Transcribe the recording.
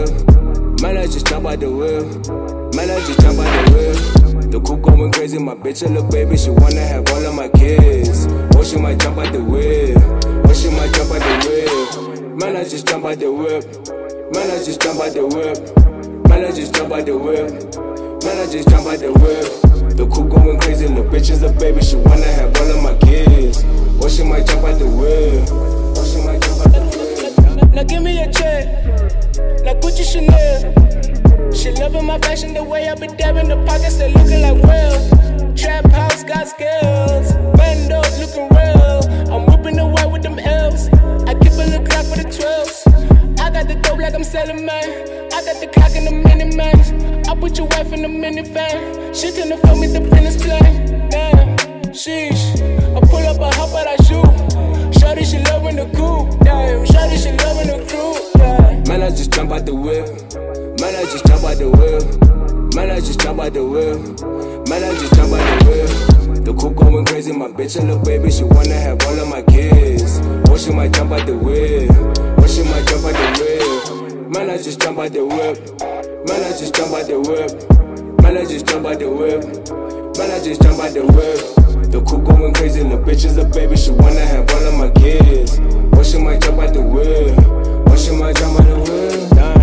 whip. Man, I just jump out the whip. Man, I just jump out the whip. The coupe going crazy, my bitch a little baby, she wanna have all of my kids. Or she might jump out the whip. Or she might jump out the whip. Man, I just jump out the whip. Man, I just jump out the whip. Man, I just jump out the whip. Man, I just jump out the whip. The coupe going crazy, little bitch is a baby, she wanna have all of my kids. Or she might jump out the whip. Or she might jump out the whip. Now give me a check. Now Gucci Chanel. She loving my fashion, the way I be dabbing the pockets, they looking like well. Trap house got skills. Bando looking real. I'm whipping the white with them L's. I keep a little clock for the 12s. I got the dope like I'm selling, man. I got the clock in the mini man. I put your wife in the minivan. She tend to fuck me the fitness plane. Damn, sheesh. I pull up a hop out, I shoot. Shawty, she loving the coupe. Damn, shawty, she loving the crew. Damn. Man, I just jump out the whip. Man, I just jump out the whip. Man, I just jump out the whip. Man, I just jump out the whip. The coupe going crazy, my bitch a little baby, she wanna have all of my kids. Or she might jump out the whip. Or she might jump out the whip. Man, I just jump out the whip. Man, I just jump out the whip. Man, I just jump out the whip. Man, I just jump out the whip. The coupe going crazy, little bitch is a baby, she wanna have all of my kids. Or she might jump out the whip. Or she might jump out the whip.